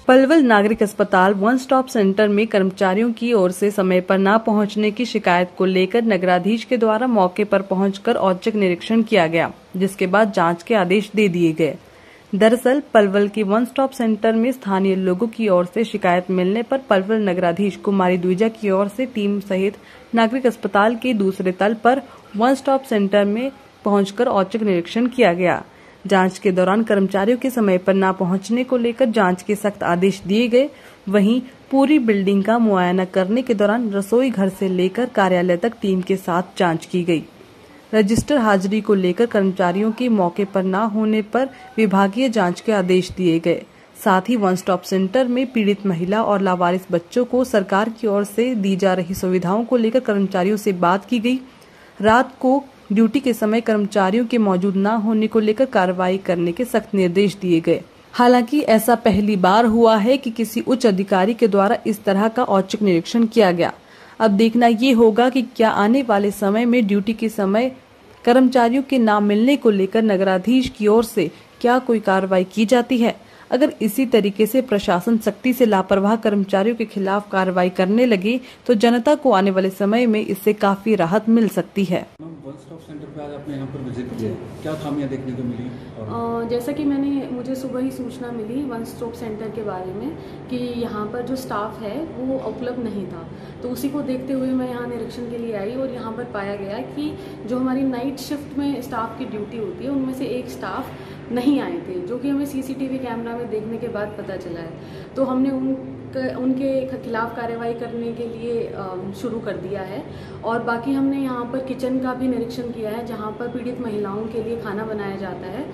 पलवल नागरिक अस्पताल one stop centre में कर्मचारियों की ओर से समय पर न पहुंचने की शिकायत को लेकर नगराधीश के द्वारा मौके पर पहुंचकर औचक निरीक्षण किया गया, जिसके बाद जांच के आदेश दे दिए गए। दरअसल पलवल के वन स्टॉप सेंटर में स्थानीय लोगों की ओर से शिकायत मिलने पर पलवल नगराधीश कुमारी द्विजा की ओर से टीम सहित नागरिक अस्पताल के दूसरे तल पर वन स्टॉप सेंटर में पहुंचकर औचक निरीक्षण किया गया। जांच के दौरान कर्मचारियों के समय पर न पहुंचने को लेकर जांच के सख्त आदेश दिए गए। वहीं पूरी बिल्डिंग का मुआयना करने के दौरान रसोई घर से लेकर कार्यालय तक टीम के साथ जांच की गई। रजिस्टर हाजिरी को लेकर कर्मचारियों के मौके पर न होने पर विभागीय जांच के आदेश दिए गए। साथ ही वन स्टॉप सेंटर में पीड़ित महिला और लावारिस बच्चों को सरकार की ओर से दी जा रही सुविधाओं को लेकर कर्मचारियों से बात की गई। रात को ड्यूटी के समय कर्मचारियों के मौजूद न होने को लेकर कार्रवाई करने के सख्त निर्देश दिए गए। हालांकि ऐसा पहली बार हुआ है कि किसी उच्च अधिकारी के द्वारा इस तरह का औचक निरीक्षण किया गया। अब देखना ये होगा कि क्या आने वाले समय में ड्यूटी के समय कर्मचारियों के न मिलने को लेकर नगराधीश की ओर से क्या कोई कार्रवाई की जाती है। अगर इसी तरीके से प्रशासन सख्ती से लापरवाह कर्मचारियों के खिलाफ कार्रवाई करने लगे तो जनता को आने वाले समय में इससे काफी राहत मिल सकती है। वन स्टॉप सेंटर पे आज आपने यहाँ पर विजिट किया, क्या खामियां देखने को मिली? जैसा कि मुझे सुबह ही सूचना मिली वन स्टॉप सेंटर के बारे में कि यहाँ पर जो स्टाफ है वो उपलब्ध नहीं था, तो उसी को देखते हुए मैं यहाँ निरीक्षण के लिए आई और यहाँ पर पाया गया कि जो हमारी नाइट शिफ्ट में स्टाफ की ड्यूटी होती है उनमें से एक स्टाफ नहीं आए थे, जो कि हमें सीसीटीवी कैमरा में देखने के बाद पता चला है। तो हमने उनके खिलाफ कार्रवाई करने के लिए शुरू कर दिया है। और बाकी हमने यहाँ पर किचन का भी निरीक्षण किया है, जहाँ पर पीड़ित महिलाओं के लिए खाना बनाया जाता है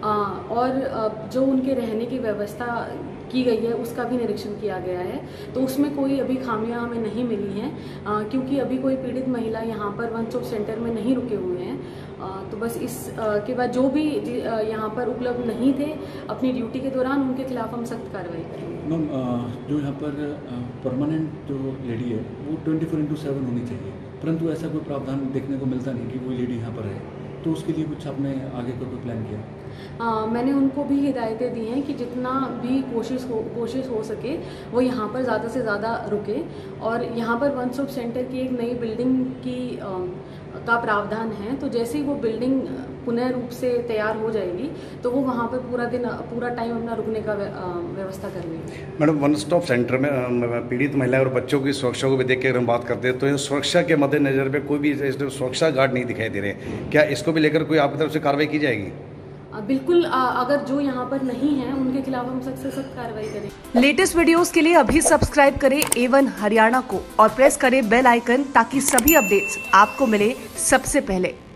और जो उनके रहने की व्यवस्था की गई है उसका भी निरीक्षण किया गया है। तो उसमें कोई अभी खामियां हमें नहीं मिली हैं, क्योंकि अभी कोई पीड़ित महिला यहाँ पर वन स्टॉप सेंटर में नहीं रुके हुए हैं। तो बस इस के बाद जो भी यहाँ पर उपलब्ध नहीं थे अपनी ड्यूटी के दौरान, उनके खिलाफ हम सख्त कार्रवाई करेंगे। मैम, जो यहाँ पर परमानेंट जो लेडी है वो 24/7 होनी चाहिए, परंतु ऐसा कोई प्रावधान देखने को मिलता नहीं कि वो लेडी यहाँ पर है, तो उसके लिए कुछ आपने आगे का कोई प्लान किया? मैंने उनको भी हिदायतें दी हैं कि जितना भी कोशिश हो सके वो यहाँ पर ज़्यादा से ज़्यादा रुके। और यहाँ पर वन स्टॉप सेंटर की एक नई बिल्डिंग का प्रावधान है, तो जैसे ही वो बिल्डिंग पुनः रूप से तैयार हो जाएगी तो वो वहाँ पर पूरा टाइम अपना रुकने का व्यवस्था कर लेंगे। मैडम, वन स्टॉप सेंटर में पीड़ित महिलाएं और बच्चों की सुरक्षा को भी देख के अगर हम बात करते हैं तो सुरक्षा के मद्देनजर पे कोई भी सुरक्षा गार्ड नहीं दिखाई दे रहे, क्या इसको भी लेकर कोई आपकी तरफ से कार्रवाई की जाएगी? बिल्कुल, अगर जो यहाँ पर नहीं है उनके खिलाफ हम सख्त से सख्त कार्रवाई करें। लेटेस्ट वीडियोस के लिए अभी सब्सक्राइब करें A1 हरियाणा को और प्रेस करें बेल आइकन ताकि सभी अपडेट्स आपको मिले सबसे पहले।